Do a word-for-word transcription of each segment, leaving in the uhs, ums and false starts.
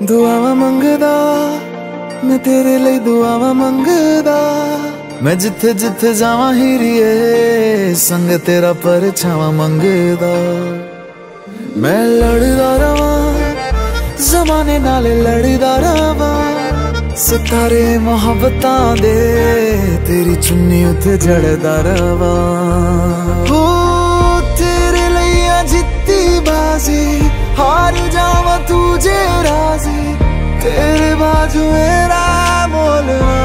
दुआवा मंगदा मैं तेरे लिए, दुआवा मंगदा मैं जिथे जिथे जावा हीरिए, संग तेरा परछावा मंगदा। मैं लड़दा रवा जमाने नाल, लड़दा रवा सितारे मोहब्बतां दे, तेरी चुन्नी उते जड़दा रवा। हो तेरे लिए जित्ती बाजी, हार जावा तुझे राजी, तेरे बाजू मेरा मोलना।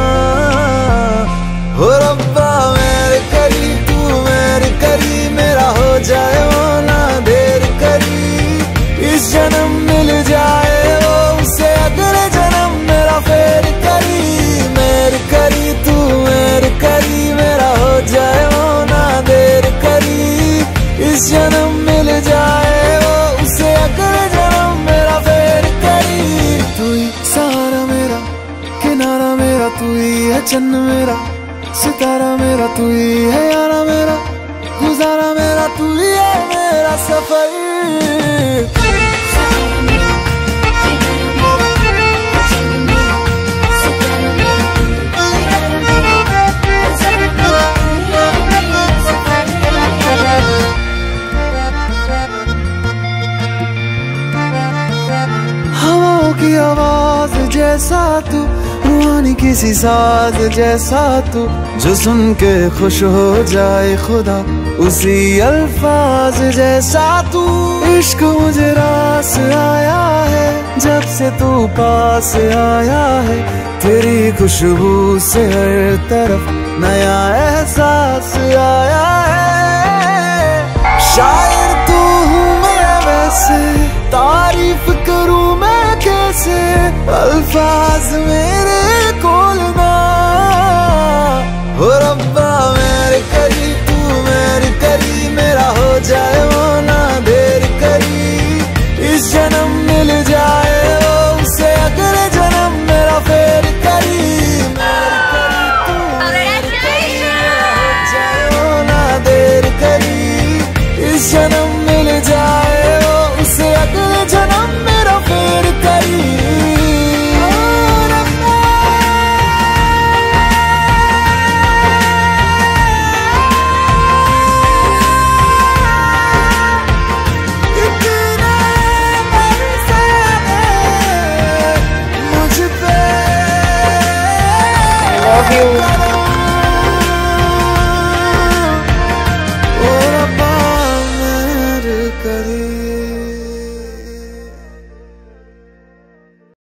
हो रब्बा मेरे करी, तू मेरे करी, मेरा हो जाए वो ना देर करी। इस जन्म मिल जाए वो उसे अगले जन्म मेरा फेर करी। मेरे करी तू मेरे करी, मेरा हो जाए वो ना देर करी। इस जन्म मिल जाए वो उसे अगले जन्म मेरा फेर करी। तू ही सहारा मेरा, किनारा मेरा, तू ही है चन्न मेरा, सितारा मेरा, तू ही है यारा मेरा, गुजारा मेरा, तू ही है मेरा सफर। हवाओं की आवाज जैसा तू, रूहानी किसी साज जैसा तू, जो सुन के खुश हो जाए खुदा उसी अल्फाज जैसा तू। इश्क मुझे रास आया है जब से तू पास आया है, तेरी खुशबू से हर तरफ नया एहसास आया है। शायर तू हूँ मैं वैसे, तारीफ करूँ मैं कैसे, अल्फाज मेरे कोल ना। हो रब्बा मेरे करी, तू मेरे करी, मेरा हो जाए वो ना देर करी। इस जन्म मिल जाए वो उसे अगले जन्म मेरा फेर करी। मेरे करी तू मेरे करी, मेरा हो जाए वो ना देर करी। इस जन्म